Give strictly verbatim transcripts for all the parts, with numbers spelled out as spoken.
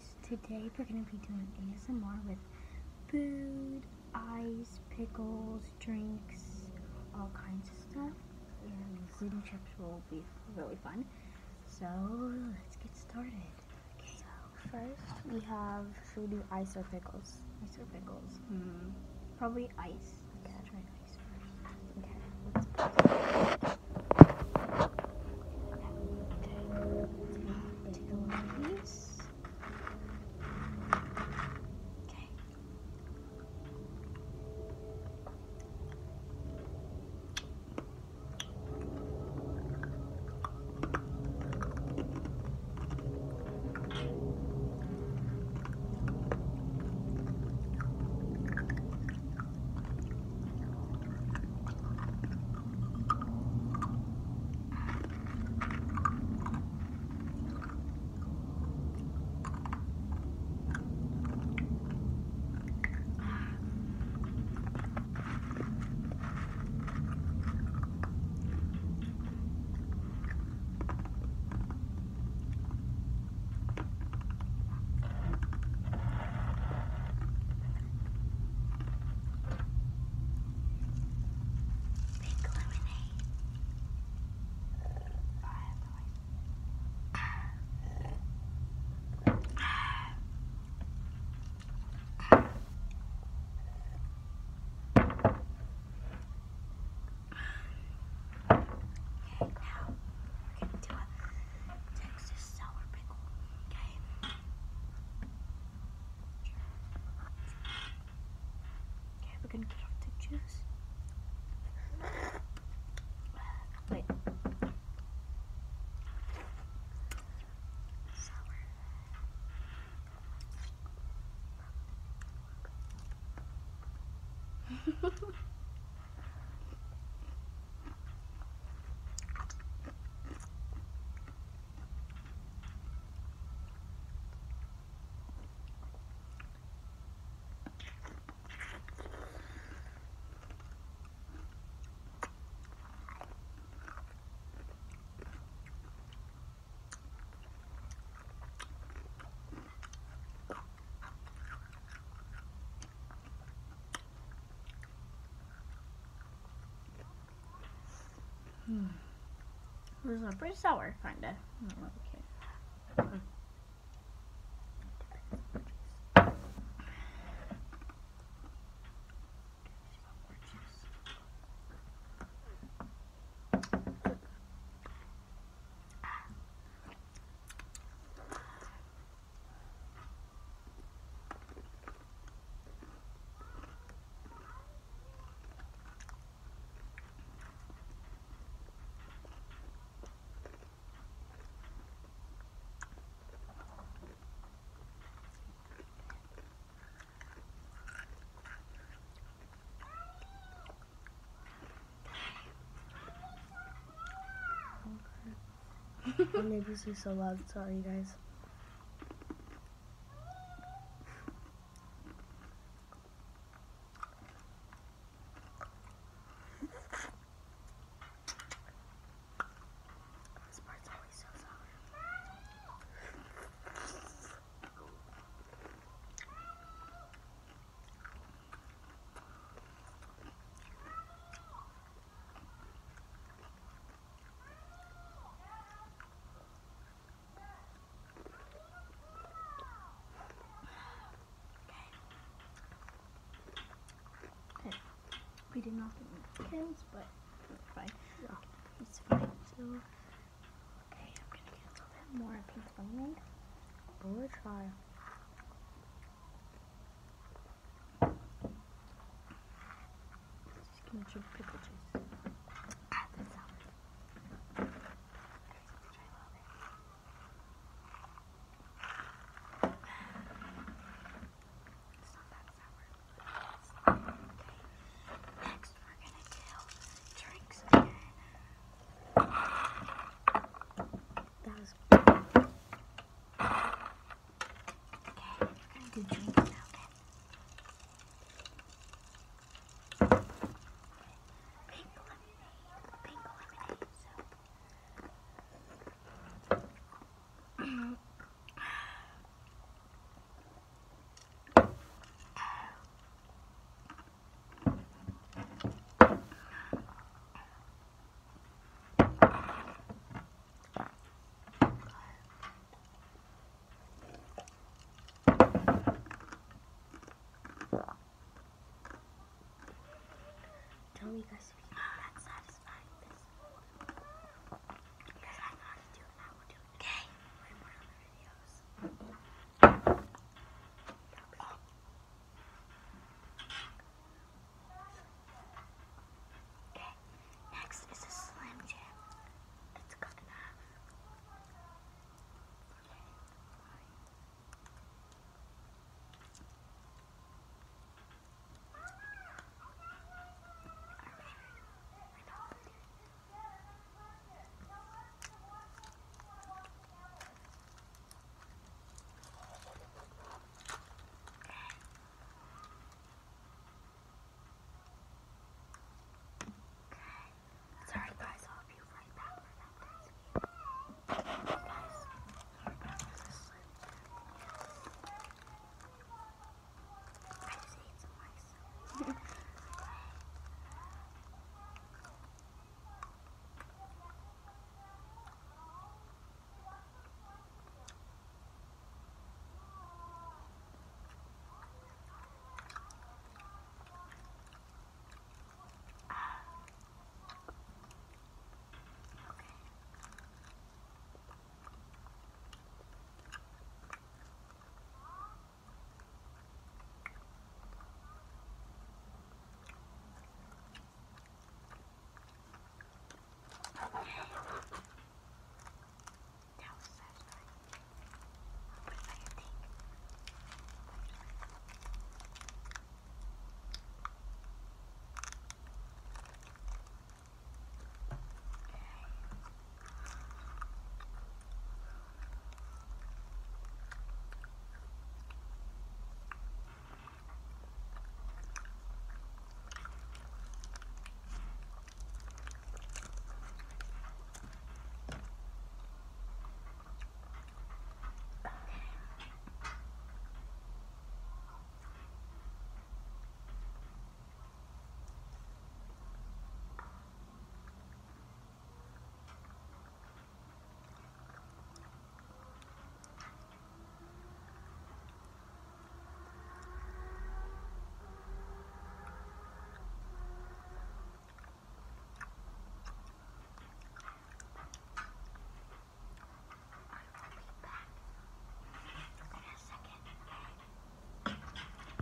guys, today we're going to be doing A S M R with food, ice, pickles, drinks, all kinds of stuff, and gluten chips will be really fun. So let's get started. Okay. So first we have, should we do ice or pickles? Ice or pickles? Hmm. Probably ice. Let's Okay. try ice first. Okay, let's pause. Take a little piece. Okay. We're gonna get off the juice. Wait. Sour. Hmm. Those are pretty sour, kinda. I don't really care. Mm. My neighbors are so loud, sorry guys. This part's always so sour. We did not get any kills, but it's fine. Yeah. It's fine. So, okay, I'm gonna get a little bit more pink lemonade. I'm gonna try. Just gonna drink pickle juice. Ah, that's sour. Okay, let's try a little bit. It's not that sour. Okay, next we're gonna do drinks again. That was Okay, we're gonna do drinks now again. Pink lemonade. Pink lemonade. So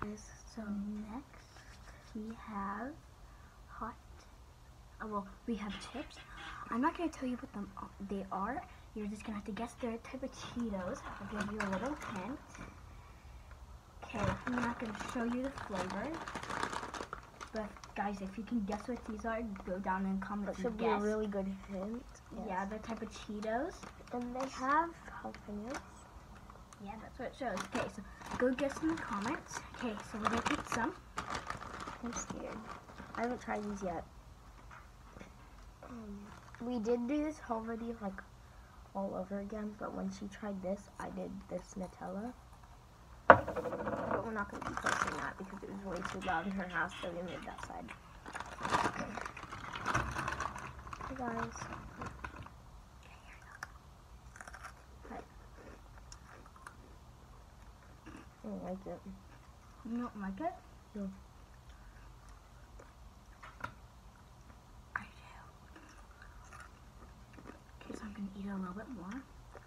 So next we have hot. Oh, well, we have chips. I'm not gonna tell you what them they are. You're just gonna have to guess their type of Cheetos. I'll give you a little hint. Okay, I'm not gonna show you the flavor. But guys, if you can guess what these are, go down in the comments. That should and be guess. a really good hint. Yes. Yeah, they're type of Cheetos. And they have jalapenos. Yeah, that's what it shows. Okay, so go guess in the comments. Okay, so we're gonna pick some. I'm scared. I haven't tried these yet. Um, we did do this whole video like all over again, but when she tried this, I did this Nutella. But we're not going to be posting that because it was way too loud in her house, so we moved outside. Okay. Hey guys. Hi. I don't like it. You don't like it? No. I do. Okay, so I'm gonna eat a little bit more.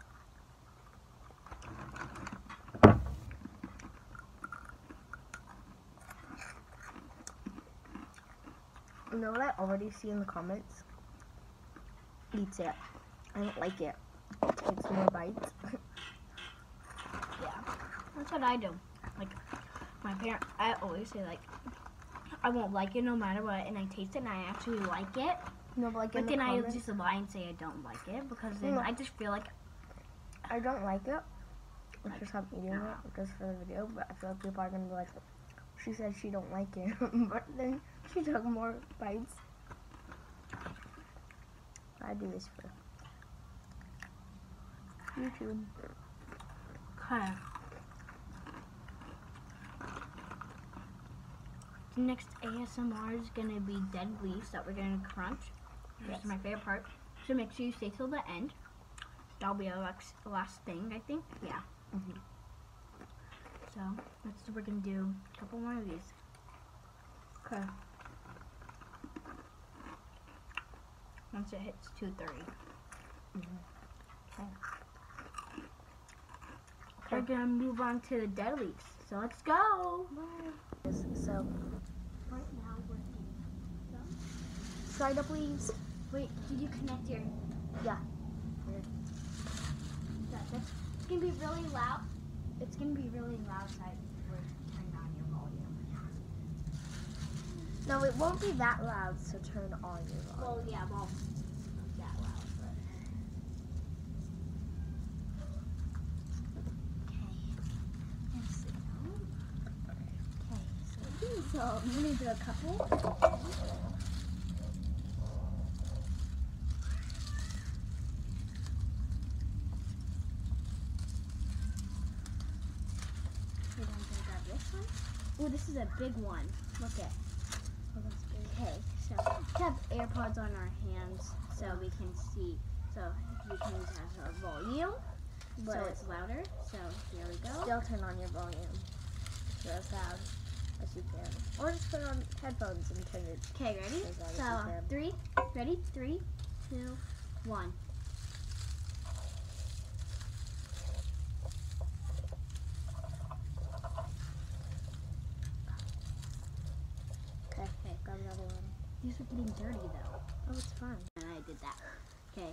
You know what I already see in the comments? Eats it. I don't like it. It takes more bites. Yeah, that's what I do. Like, my parent, I always say like, I won't like it no matter what, and I taste it and I actually like it. No, but like in But the then I comments, just lie and say I don't like it because then No. I just feel like I don't like it. It's Like, just I'm eating no. it just for the video, but I feel like people are gonna be like, she said she don't like it, but then she took more bites. I do this for YouTube. okay. The next A S M R is gonna be dead leaves that we're gonna crunch. This Yes. is my favorite part. So make sure you stay till the end. That'll be our last, last thing, I think. Yeah. Mm-hmm. So that's what we're gonna do. A couple more of these. Okay. Once it hits two thirty. Mm-hmm. Okay. We're gonna move on to the dead leaves. So let's go. So, Right now we're in. try to please. Wait, did you connect your? Yeah. That, that's it's gonna be really loud. It's gonna be really loud. So we're turning on your volume. No, it won't be that loud, so turn on your volume. Well, yeah, well, not that loud, but. Okay. Let's see now. Okay, so, so I'm gonna do a couple. We're gonna grab this one. Oh, this is a big one. Look at. Oh, that's big. Okay, so we have AirPods on our hands so we can see, so we can use as our volume, so But it's louder. So here we go. still turn on your volume. So as loud as you can. Or just put on headphones and turn it. Okay, ready? As loud as So you can. three, ready? Three, two, one. Okay, Okay. grab another one. These are getting dirty though. Oh, it's fine. And I did that. Okay.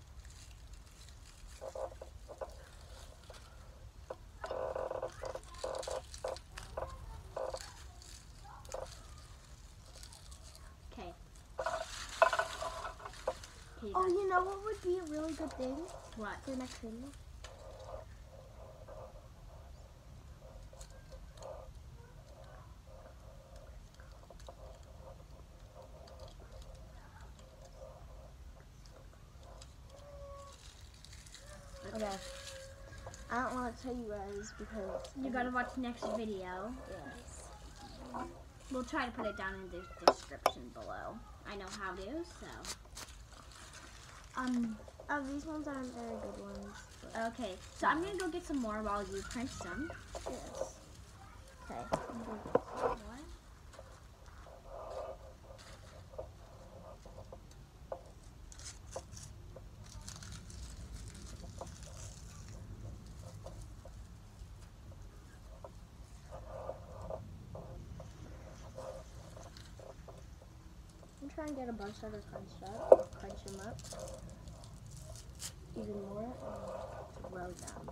Okay. Okay, Oh, you know what would be a really good thing what? for next video? Okay. I don't want to tell you guys because You gotta watch next video. Yes. We'll try to put it down in the description below. I know how to, so. Um. Oh, these ones aren't very good ones. But Okay, so I'm gonna go get some more while you crunch some. yes. Okay. What? get a bunch that are crunched up, I'll crunch them up even more and roll them.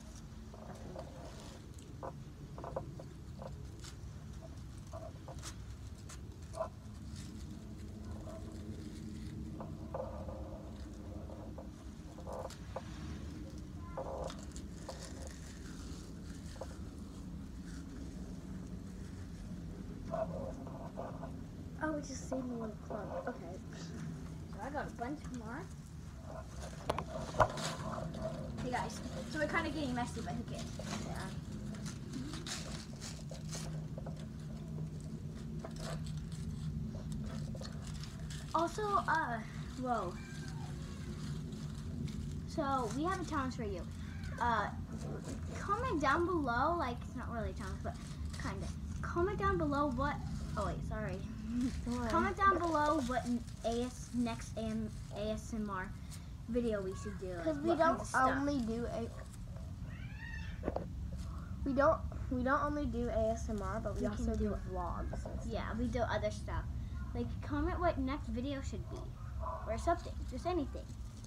Oh, we just saved one clump. Okay. So I got a bunch more. Okay. Hey guys, so we're kind of getting messy, but who cares? Yeah. Also, uh, whoa. So we have a challenge for you. Uh, comment down below, like it's not really a challenge, but kind of. Comment down below what. Oh wait, sorry. Comment down below what A S next A S M R video we should do. Because like, we what don't kinds of stuff. only do a. We don't. We don't only do A S M R, but we, We also can do do- vlogs. And stuff. Yeah, we do other stuff. Like comment what next video should be, or something, just anything.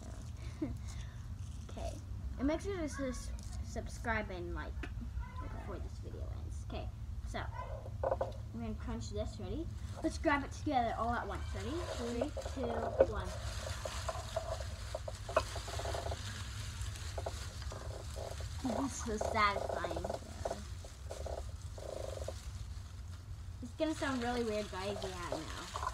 Okay, and make sure to sus- subscribe and like before this video ends. Okay, so we're gonna crunch this. Ready? Let's grab it together all at once. Ready? Three, two, one. This is so satisfying. It's gonna sound really weird, guys. Yeah, I know.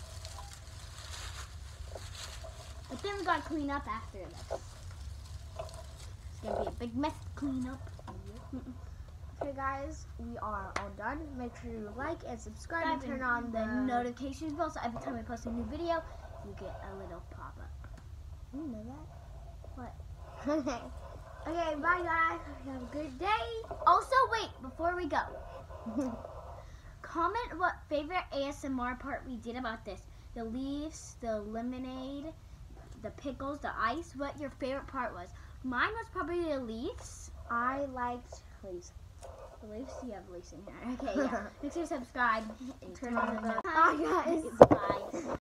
But then we gotta clean up after this. It's gonna be a big mess to clean up. Okay, guys, we are all done. Make sure you like and subscribe and Subscribe turn on the, the notifications bell so every time I post a new video, you get a little pop-up. You know that? What? Okay. Okay, bye, guys. Have a good day. Also, wait, before we go, comment what favorite A S M R part we did about this. The leaves, the lemonade, the pickles, the ice, what your favorite part was. Mine was probably the leaves. I liked leaves. The leaves? You have leaves in here. Okay, yeah. Make sure to subscribe and turn on the Bye, guys. Bye.